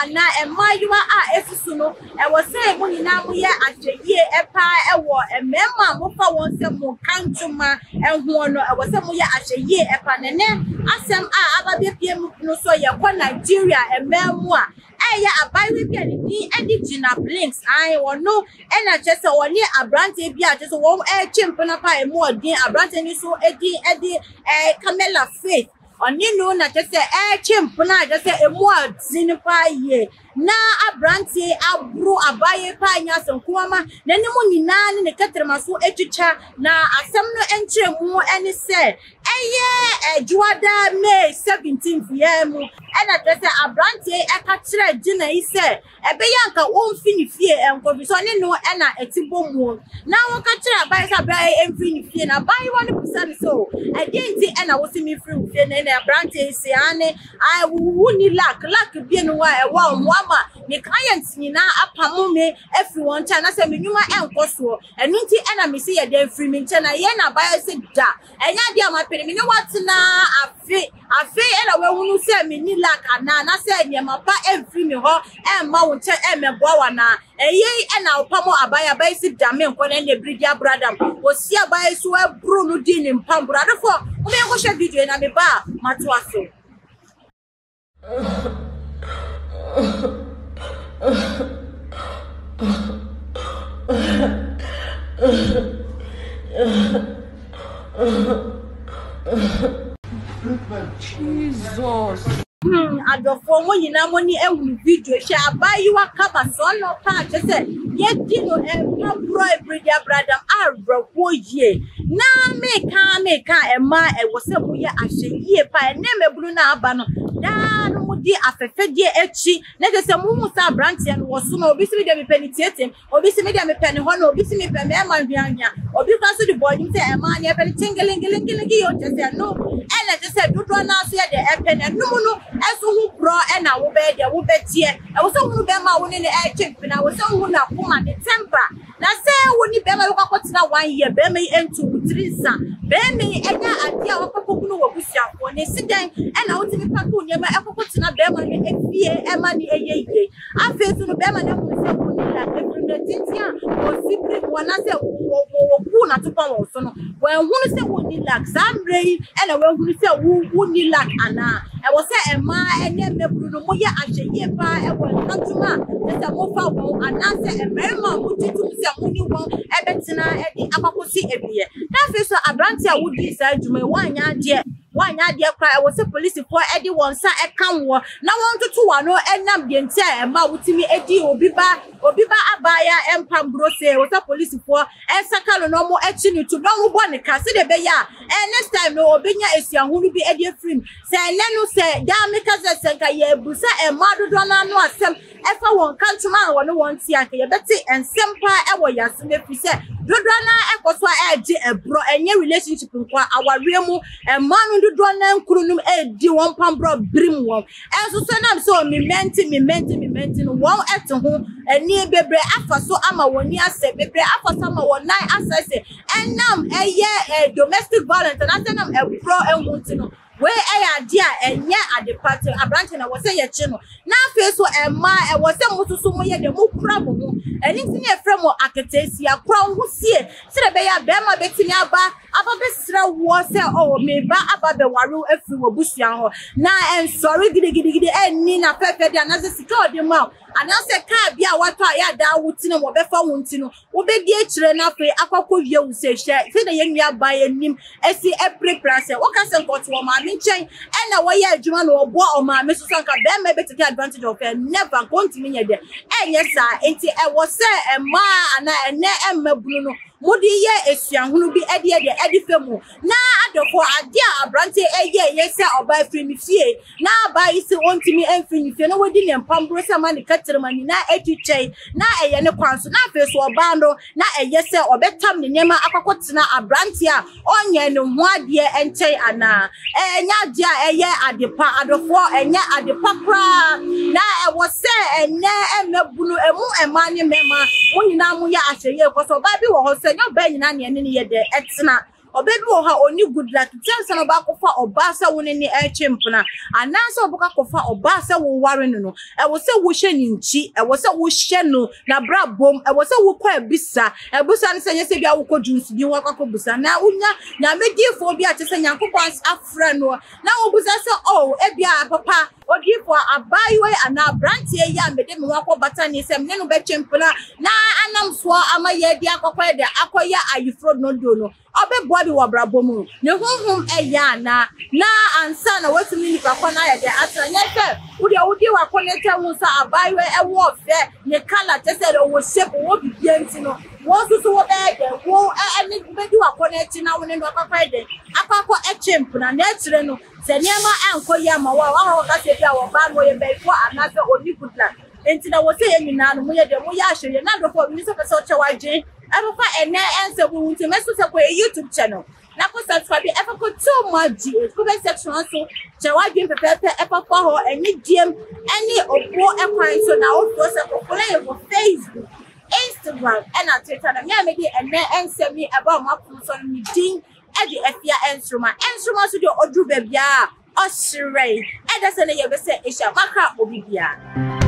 ana emayiwa a esusu no e wo say mo nyina mo ye ahye epa ewo emema mo fa won se mo kantuma enho no e wo say mo ye ahye epa nene asem a ababepie mu no so ye kwa Nigeria ememu a eye abayi bi ani edi Gina Blinks ai wono ena chese woni abrante bi a chese wo chimpana pa emu odin abrante ni so edi Camilla Faith oni no na chese chimpana chese emu odin pa ye na abrante abru abaye pa nya sonkoama na ni mu nyina ne ketrema so etwitwa na asem no enkyeremu ene se eye juada May 17th year mu ena chese abrante eka kire Gina ise ebeyanka wonfini fie enko bi so ne no ena etibomu na won ka kire abaye sabai emfini fie na abaye woni pusani so edenti ena wosimi free fie na abrante ise ane I wuni lack bi no wa ewa omwama me client nyina apamu me every one time na se menwuma enko so enu nti ena me se ye dem free me nche na ye na abaye se da enya dia mapere me ne watina afi ena we hunu se me ni lack ana na se nyema pa every me ho emma wo nche emeboa wana eye ena opamo abaye se da me nko na ne bridia bradam osi abaye so ebru no di ni mpambura adofo wo me ko hwe video na me ba mato aso Jesus. Adofo mo nyina mo ni ewu video she abayiwa kaba so no pa chese ye dino pabro ebridia bradam arbrako ye na meka ema wo se mo ye ahye pa ene mebulu na aba no da no mo di afefedie echi na chese mo mu sa branch ya no wo so no obi si me de me penitietem obi si me de me pen ho no obi si me pen me ma hwanya obi kwa so di body se ema ne pen tingelingelingelingi yo chese no ene chese dodo na so ye de epen no mu no esu hu pro ena wo be de wo betie e wo so hu be ma wo ne chimp na wo so hu na kuma de temper na se wo ni be ma wo kwakotina 1 year be me entu 3 sa be me enya ade a wo kwakokuno wo busiafo ne sidan ena wo timi pako nyema e kwakotina be ma ne efie e ma ne eyeye afesu no be ma ne hu se wo ni la e titia wo sibri wona se wo bu na topa wo so no wo hunu se wo ni la examrei ena wo hunu se wo ni la ana e wo se ema ene mebru no mo ye ahye pa e wo kantuma se mo fa wo ana se emerma mo titum se mo ni wo e betina e di akwakosi ebiye na feso abrante a wudi sa adwuma wanya de kra e wo se police for e di won sa e kan wo na won tutu wa no enam de ntia e ma wutimi edi obi ba abaya empambro se wo se police for e sakalo no mo echi ni to no wo bo ne ka se de be ya next time no obenya esiahunu bi e di free se nenu se da meka se nka ye busa e ma dodo na no asem e fa won kantuma wo no won tia ke ye beti ensempa e wo yaseme fi se dodo na e koso e gi ebro enye relationship nkwa awaremu e ma no dodo na nkurunum e di won pambro brim won enso so na so me menti no won eto ho eni bebre afa so ama woni ase bebre afa so ama won nine asese enam eye domestic violence na senam e pro enwunti no we dia enye adepate abrante na wo se ye chi no na feso ema e wo se mususu mo ye de mo kura mo ho eni tin e frem aketesi akura ho sie sire be ya be ma betini aba besra wo se o me ba aba be waru afri wo busua ho na en sorry gidi eni na pepe dia na se sika ode ma ana se ka bia wato ya da wuti no mo be fa wunti no wo be di ekire na fe akwakowie wu se hye se de ye nua ba ye nim esi epreprase wo ka se nkoto wo ma nchen ena wo ye adwuma no obo o ma me so sanka be ma be take advantage of never continue de enye sa enti e wo se ema ana ene emmabunu no mudi ye esiahunu bi edi femu na adofo ade a abrante ye se oba free fie na ba isi ontimi enfini fie no wodi ne mpambro se ma ne katremani na etwitwei na eye ne kwanso na feso oba no na eye se obetam ne nyema akwakotina abrante a onye ne ho ade enchen ana enya ade a eye adepa adofo enya adepa kra na e wo se enne emabunu emu emanye mema mo nyina mo ya ahyeye koso ba bi wo ho se nyo ba nyina ne ye de etena obebi wo ha oni good luck tell no ba kofa oba sa woni ni echempna anasa obuka kofa oba sa wo ware no e wo se wo hye ni nchi e wo se wo hye no na bra bom e wo se wo kwa bisa e busa ne se nyese bia wo kodunsi bi wo akọ busa na unya na medifo bi ate se Nyankopon afra no na wo busa se oh e bia papa odifo abayiwe ana brantie ya mede me wakọ bata ni se me no be chempna na anam so ama ye dia akọkọ de akoya ayifro no do no obeboa bi wo bra bom ne honhom eya na ansa na watumi ni kwa na ye de atanya se wodi wakọ ne hu sa abayiwe e wo fe ne kala tese wo shape wo bibia ntino wo so wo be de wo ene bedi wakọ ne ti na wo ne no akọkọ de akọkọ echempna na etire no se niema anko ya ma wa ka se bia wo ba no ye be ko anase oni kutla enti na wo se ye nyina no mo ye de mo ya hweye na do for mi so pese o chewaje efa ene ense wo nti meso se ko YouTube channel na ko subscribe efa ko too much comment section so chewaje pepepe efa ko ho eni diem eni opo ekwan so na o so se ko follow your Facebook Instagram and Twitter na me di ene ense mi eba ma so ni din e di afia instrument so di odru bebia osire e da se na ye be se esha maka obibia